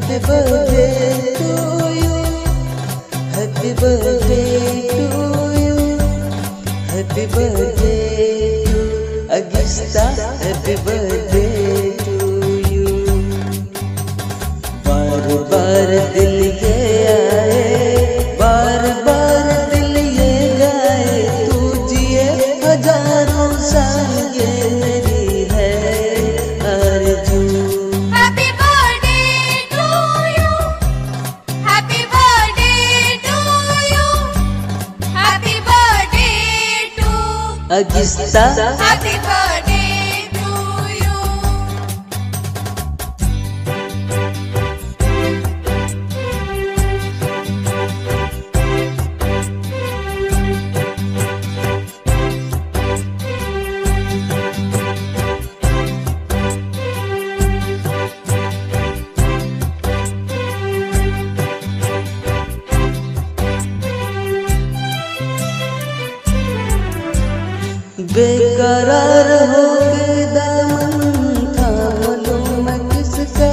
Happy birthday to you. Happy birthday to you. Happy birthday to Augusta. Happy birthday to you. बार बार दिल ये आए, बार बार दिल ये गाए, तू जिए हजारों साल, ये मेरी है आरज़ू। Happy birthday to you. Happy birthday to you. Happy birthday to Augusta. Happy birthday to you. बेकरार हो के दामन थाम लूं मैं किसका,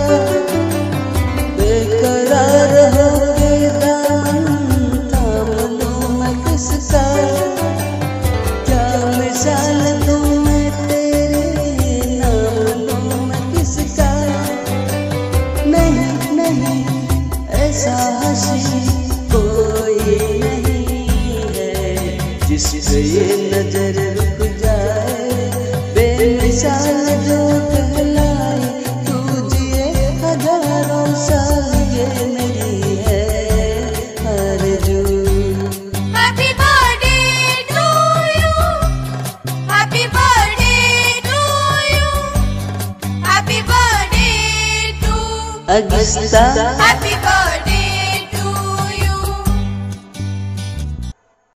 बेकरार हो के दामन थाम लूं मैं किसका, क्या मिसाल दूं मैं तेरे नाम लूं मैं किसका। नहीं नहीं ऐसा हंसी कोई नहीं है जिस पे ये नजर रुक जाए, बेमिसाल जो कहलाए, तू जिए हजारों साल, ये मेरी है आरज़ू। Happy birthday to you. Happy birthday to you. Happy birthday to Augusta. Happy birthday